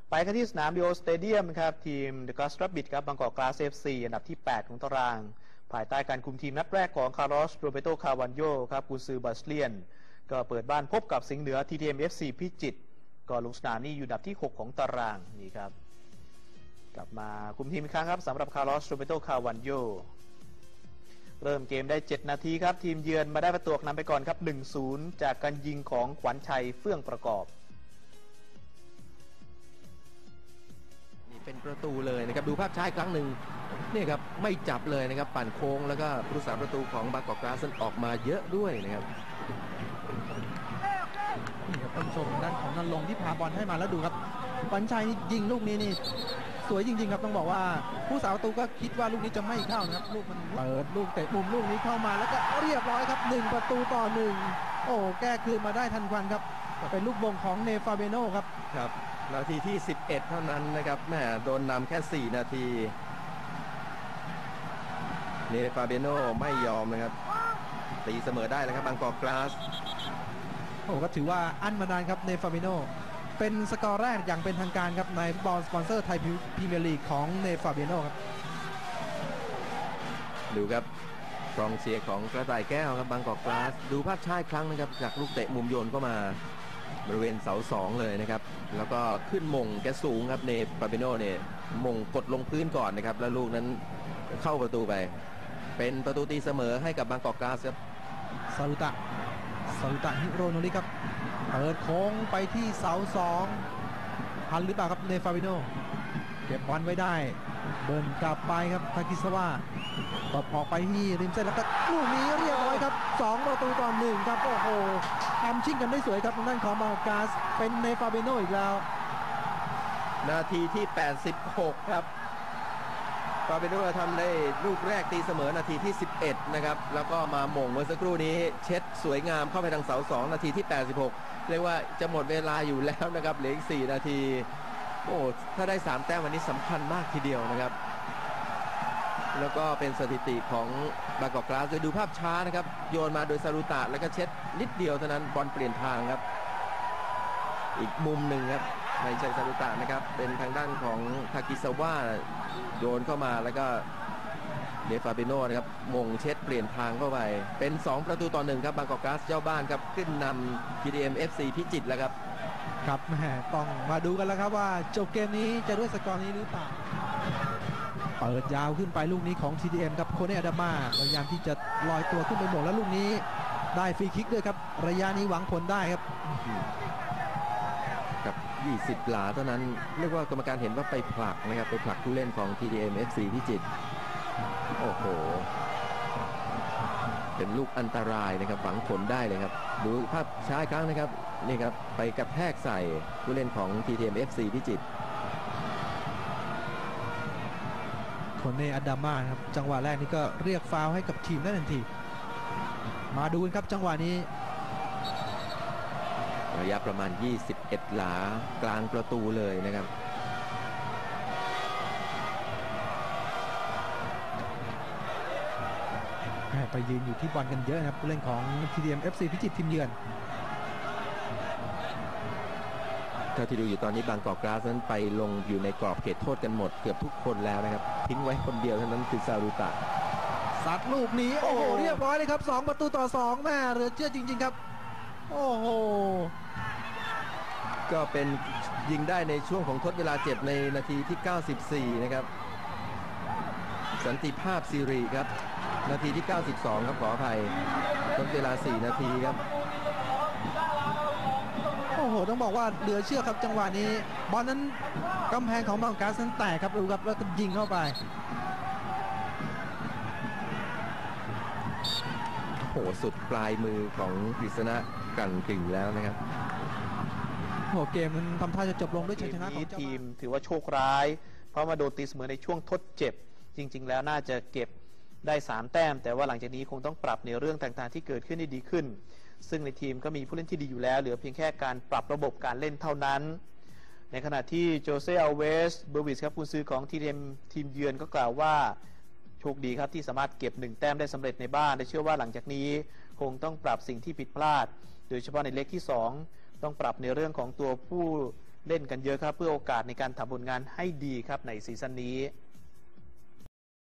ไปกันที่สนามดิโอสเตเดียมครับทีมเดอะกราสรับบิทครับบางกอกกราสFCอันดับที่8ของตารางภายใต้การคุมทีมนัดแรกของคาร์ลอสโรเบโตคาวันโยครับกุนซือบาสเลียนก็เปิดบ้านพบกับสิงห์เหนือ TTM FC พิจิตรก็ลงสนามนี่อยู่อันดับที่6ของตารางนี่ครับกลับมาคุมทีมอีกครั้งครับสำหรับคาร์ลอสโรเบโตคาวันโยเริ่มเกมได้7นาทีครับทีมเยือนมาได้ประตูนำไปก่อนครับ 1-0 จากการยิงของขวัญชัยเฟื่องประกอบนี่เป็นประตูเลยนะครับดูภาพช้าอีกครั้งหนึ่งนี่ครับไม่จับเลยนะครับปั่นโค้งแล้วก็ผู้รักษาประตูของบางกอกกราสออกมาเยอะด้วยนะครับนี่ครับท่านผู้ชมด้านของนรงค์ที่พาบอลให้มาแล้วดูครับขวัญชัยยิงลูกนี้นี่สวยจริงๆครับต้องบอกว่าผู้สาวประตูก็คิดว่าลูกนี้จะไม่เข้านะครับลูกมันเปิดลูกเตะมุมลูกนี้เข้ามาแล้วก็เรียบร้อยครับ1-1โอ้แก้คืนมาได้ทันควันครับเป็นลูกบงของเนฟาเบโนครับครับนาทีที่11เท่านั้นนะครับแหมโดนนำแค่4นาทีเนฟาเบโนไม่ยอมนะครับตีเสมอได้แล้วครับบางกอกกราสโอ้ก็ถือว่าอั้นมานานครับเนฟาเบโนเป็นสกอร์แรกอย่างเป็นทางการครับในฟุตบอลสปอนเซอร์ไทยพรีเมียร์ลีกของเนฟาเบโนครับดูครับกองเชียร์ของกระต่ายแก้วครับบางกอกกราสดูภาพช้าอีกครั้งนะครับจากลูกเตะมุมโยนเข้ามาบริเวณเสา2เลยนะครับแล้วก็ขึ้นมงแกสูงครับเนฟาเบโนเนี่ยมงกดลงพื้นก่อนนะครับแล้วลูกนั้นเข้าประตูไปเป็นประตูตีเสมอให้กับบางกอกกราสครับซารุตะฮิโรโนริครับเปิดโค้งไปที่เสา2ทันหรือเปล่าครับเนฟาเบโนเก็บบอลไว้ได้เบิร์นกลับไปครับทากิซาวะตบออกไปที่ริมเส้นแล้วก็ลูกนี้เรียบร้อยครับ2-1ครับโอ้โหทำชิงกันได้สวยครับทางด้านของบางกอกกราสเป็นเนฟาเบโนอีกแล้วนาทีที่86ครับฟาเบโนทำได้ลูกแรกตีเสมอนาทีที่11นะครับแล้วก็มาหม่งเมื่อสักครู่นี้เช็ดสวยงามเข้าไปทางเสา2นาทีที่86เรียกว่าจะหมดเวลาอยู่แล้วนะครับเหลืออีก4นาทีโอ้ถ้าได้3แต้มวันนี้สำคัญมากทีเดียวนะครับแล้วก็เป็นสถิติของบางกอกกราสโดยดูภาพช้านะครับโยนมาโดยซารุตะแล้วก็เช็ดนิดเดียวเท่านั้นบอลเปลี่ยนทางครับอีกมุมหนึ่งครับไม่ใช่ซารุตะนะครับเป็นทางด้านของทากิซาวะโยนเข้ามาแล้วก็เนฟาเบโนนะครับมงเช็ดเปลี่ยนทางเข้าไปเป็น2-1ครับบางกอกกราสเจ้าบ้านครับขึ้นนำ TTM FC พิจิตรแล้วครับครับแหมต้องมาดูกันแล้วครับว่าจบเกมนี้จะด้วยสกอร์นี้หรือเปล่าเปิดยาวขึ้นไปลูกนี้ของ TTM ครับโคเนอาดาม่าพยายามที่จะลอยตัวขึ้นไปหมดแล้วลูกนี้ได้ฟรีคิกด้วยครับระยะนี้หวังผลได้ครับกับ20 หลาเท่านั้นเรียกว่ากรรมการเห็นว่าไปผลักนะครับไปผลักผู้เล่นของ TTM FC พิจิตรโอ้โหเป็นลูกอันตรายนะครับหวังผลได้เลยครับดูภาพช้าอีกครั้งนะครับนี่ครับไปกระแทกใส่ผู้เล่นของ TTM FC พิจิตรโคเนอาดาม่าครับจังหวะแรกนี้ก็เรียกฟาวล์ให้กับทีมได้ทันทีมาดูกันครับจังหวะนี้ระยะประมาณ21 หลากลางประตูเลยนะครับไปยืนอยู่ที่บอลกันเยอะนะครับผู้เล่นของ TTM FC พิจิตรทีมเยือนถ้าที่ดูอยู่ตอนนี้บางกอกกราสนั้นไปลงอยู่ในกรอบเขตโทษกันหมดเกือบทุกคนแล้วนะครับทิ้งไว้คนเดียวเท่านั้นคือซารุตะสัตว์ลูกนี้โอ้โหเรียบร้อยเลยครับ2-2แม่เหลือเชื่อจริงๆครับโอ้โหก็เป็นยิงได้ในช่วงของทดเวลาเจ็บในนาทีที่94นะครับสันติภาพสิริครับนาทีที่92ครับขออภัยทดเวลา4นาทีครับโอ้โหต้องบอกว่าเหลือเชื่อครับจังหวะนี้บอลนั้นกำแพงของบางกอกกราสนั้นแตกครับดูครับแล้วก็ยิงเข้าไปโอ้โหสุดปลายมือของกฤษณะกันกึ่งแล้วนะครับโอ้เกมมันทำท่าจะจบลงด้วยชัยชนะของทีมถือว่าโชคร้ายเพราะมาโดนตีเสมอในช่วงทดเจ็บจริงๆแล้วน่าจะเก็บได้3แต้มแต่ว่าหลังจากนี้คงต้องปรับในเรื่องต่างๆที่เกิดขึ้นให้ดีขึ้นซึ่งในทีมก็มีผู้เล่นที่ดีอยู่แล้วเหลือเพียงแค่การปรับระบบการเล่นเท่านั้นในขณะที่โจเซ่อัลเวสเบอร์วิสครับกุนซือของทีมเยือนก็กล่าวว่าโชคดีครับที่สามารถเก็บ1แต้มได้สำเร็จในบ้านและเชื่อว่าหลังจากนี้คงต้องปรับสิ่งที่ผิดพลาดโดยเฉพาะในเล็กที่2ต้องปรับในเรื่องของตัวผู้เล่นกันเยอะครับเพื่อโอกาสในการทำผลงานให้ดีครับในซีซั่นนี้